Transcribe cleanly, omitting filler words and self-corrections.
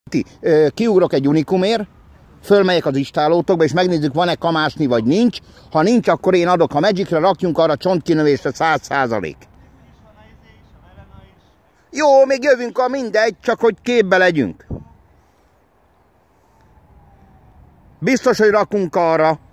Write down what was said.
Kiugrok egy Unikumért, fölmegyek az istálótokba, és megnézzük, van-e kamásni, vagy nincs. Ha nincs, akkor én adok. Ha Magicre rakjunk arra csontkinövésre 100%. Jó, még jövünk a mindegy, csak hogy képbe legyünk. Biztos, hogy rakunk arra.